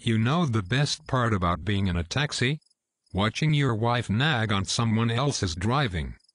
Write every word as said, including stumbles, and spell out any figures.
You know the best part about being in a taxi? Watching your wife nag on someone else's driving.